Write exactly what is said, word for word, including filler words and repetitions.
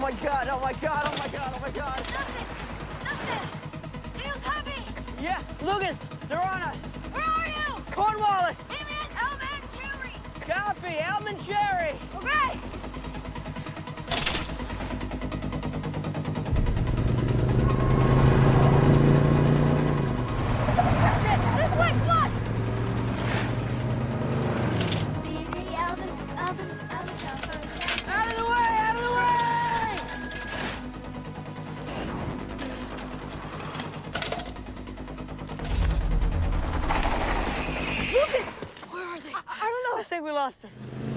my God, oh my God, oh my God, oh my God. Nothing! Nothing! Feels heavy! Yeah, Lucas, they're on us. Where are you? Cornwallis. Amen, Elman, Jerry! Copy, Elman Jerry. Okay! Shit, this way, come on! C D, Elvin, Elvin, Elvin, Elvin. Out of the way, out of the way! Lucas! Where are they? I, I don't know. I think we lost him.